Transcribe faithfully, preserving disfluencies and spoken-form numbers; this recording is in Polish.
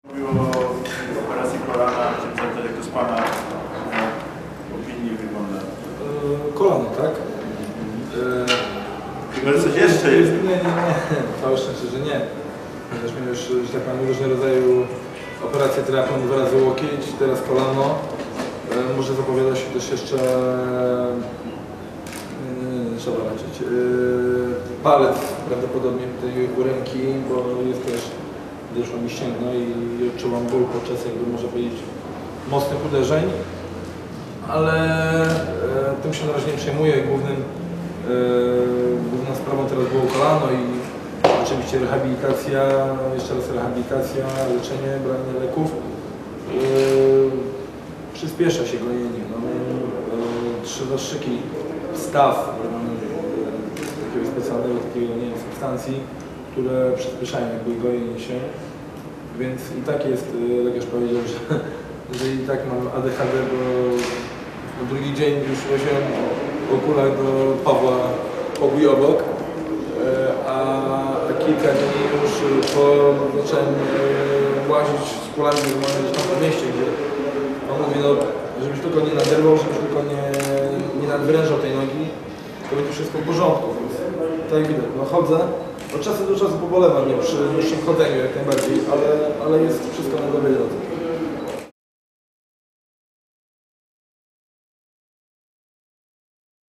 Mówił o operacji kolana, chciałem zapytać, jak to z Pana opinii wygląda? Yy, kolano, tak? Chyba, że coś jeszcze jest? Nie, nie, nie. Całe szczęście, że nie. Ponieważ miałem już, że tak powiem, różnego rodzaju operacje terapią, dwa razy łokieć, teraz kolano. Yy, może zapowiada się też jeszcze yy, trzeba leczyć. Yy, palec prawdopodobnie tej u ręki, bo jest też doszło mi ścięgno i odczułam ból podczas, jakby można powiedzieć, mocnych uderzeń, ale e, tym się na razie nie przejmuję. Głównym, e, główną sprawą teraz było kolano i oczywiście rehabilitacja, jeszcze raz rehabilitacja, leczenie, branie leków. E, przyspiesza się gojenie. No, e, trzy zastrzyki, staw e, takiego specjalnego, takiego, nie wiem, substancji, które przyspieszają jakby gojenie się. Więc i tak jest, lekarz powiedział, że, że i tak mam A D H D, bo na drugi dzień już wziąłem w okulach do Pawła pokój obok, a, a kilka dni już po zacząłem łazić z kulami normalnie gdzieś tam po mieście, gdzie on mówi, no żebyś tylko nie naderwał, żebyś tylko nie, nie nadwrężał tej nogi, to będzie wszystko w porządku. Więc tak widać, no chodzę. Od czasu do czasu pobolewa mnie przy dłuższym chodzeniu jak najbardziej, ale, ale jest wszystko na dobrej drodze.